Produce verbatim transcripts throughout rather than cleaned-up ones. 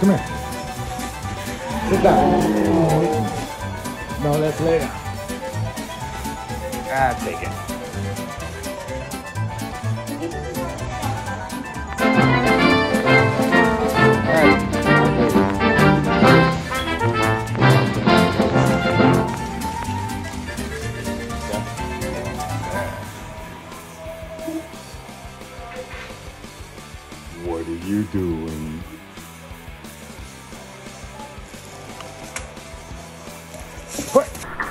Come here. Sit down. No, let's lay down. Ah, take it. What are you doing? What?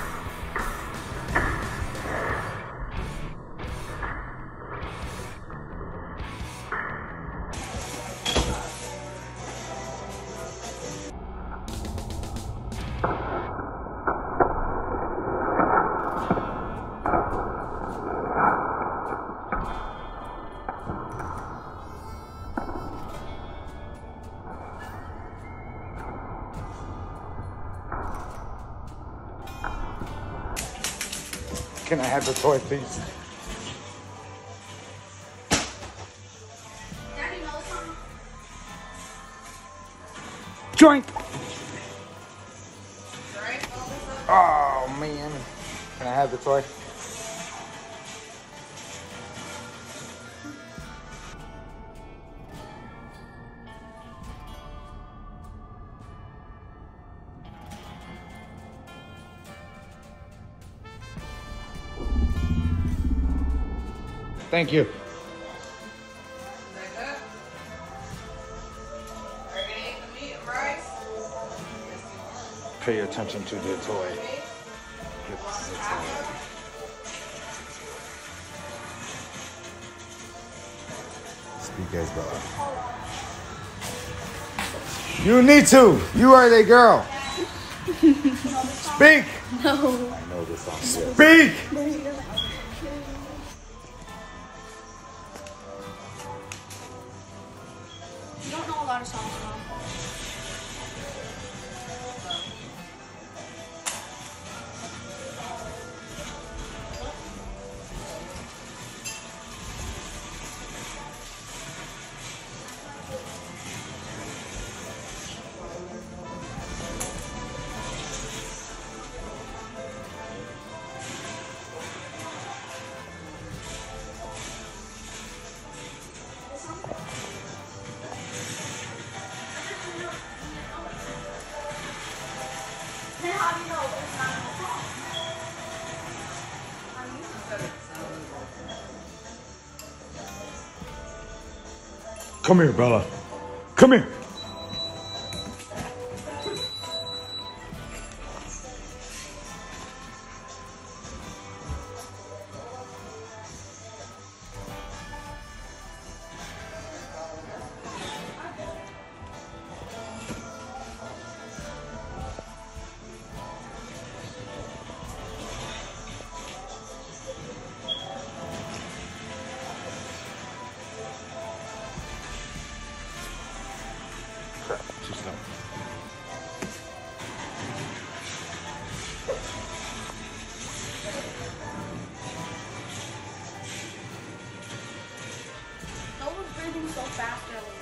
Can I have the toy, please? Daddy knows something. Joink! Right? Oh, man. Can I have the toy? Thank you. Like that? Are you gonna eat the meat and rice? Pay attention to the toy. Speak as well. You need to. You are the girl. Speak. No. I know this song. Speak. You don't know a lot of songs, Mom. Then how do you know it's not in the song? Come here, Bella. Come here. Too slow. No one's breathing so fast earlier.